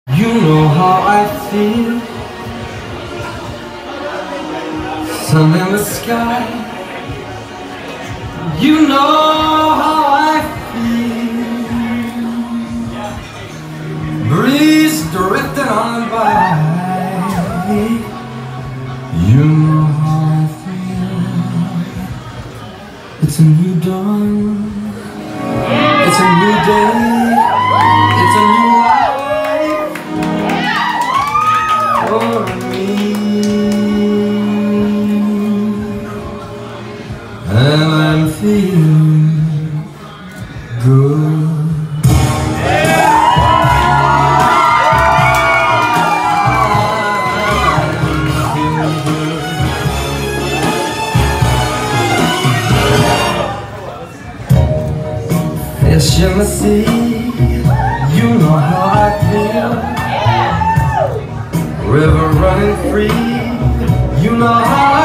You know how I feel. Sun in the sky. You know how I feel. Breeze drifting on by. You know how I feel. It's a new dawn. It's a new day. It's a new life for me. And I'm feeling good. Fish in the sea, you know how I feel. River running free, you know how I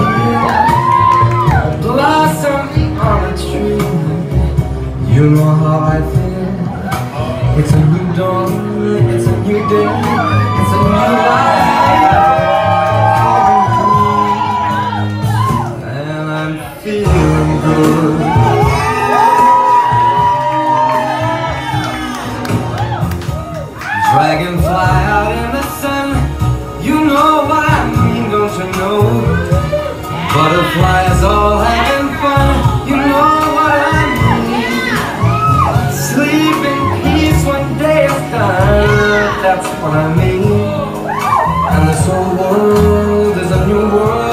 feel. Blossom on a tree, you know how I feel. It's a new dawn, it's a new day, it's a new life for me. And I'm feeling good. Dragonfly out in the sun, you know what I mean, don't you know? Butterflies all having fun, you know what I mean. Sleep in peace when day is done, that's what I mean. And this whole world is a new world.